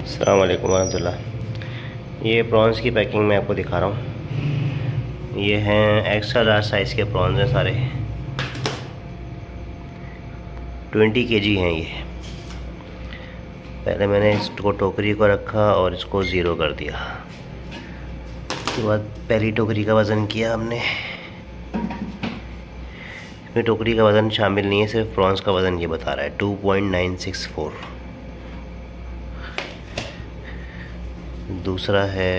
अस्सलाम वालेकुम वरहमतुल्लाह। ये प्रॉन्स की पैकिंग मैं आपको दिखा रहा हूँ। ये हैं एक्स्ट्रा लार्ज साइज़ के प्रॉन्स हैं सारे, 20 kg हैं ये। पहले मैंने इसको टोकरी को रखा और इसको ज़ीरो कर दिया। उसके बाद पहली टोकरी का वज़न किया हमने। इसमें टोकरी का वज़न शामिल नहीं है, सिर्फ प्रॉन्स का वज़न ये बता रहा है 2.964। दूसरा है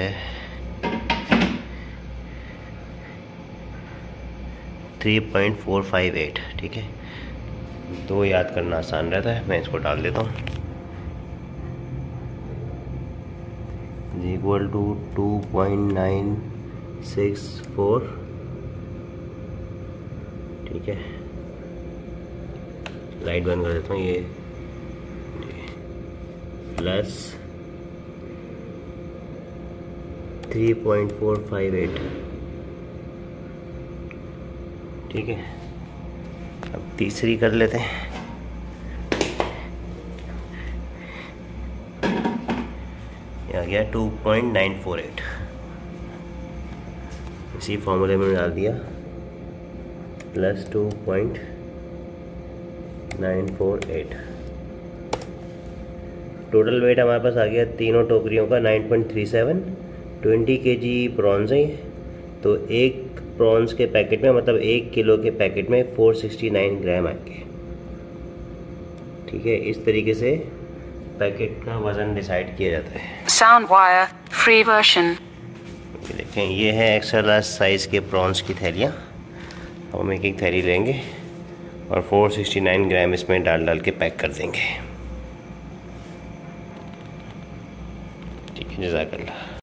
3.458। ठीक है, तो याद करना आसान रहता है। मैं इसको डाल देता हूँ। Equal to 2.964। ठीक है, लाइट बंद कर देता हूँ। ये प्लस 3.458। ठीक है, अब तीसरी कर लेते हैं। ये आ गया 2.948। इसी फॉर्मूले में डाल दिया प्लस 2.948। टोटल वेट हमारे पास आ गया तीनों टोकरियों का 9.37। 20 kg प्रॉन्स हैं, तो एक प्रॉन्स के पैकेट में मतलब 1 किलो के पैकेट में 469 ग्राम आएंगे। ठीक है, इस तरीके से पैकेट का वज़न डिसाइड किया जाता है। Sound wire free version. ये देखें, ये है एक्स्ट्रा लार्ज साइज़ के प्रॉन्स की थैलियाँ। हम एक थैली लेंगे और 469 ग्राम इसमें डाल के पैक कर देंगे। ठीक है, जज़ाकल्लाह।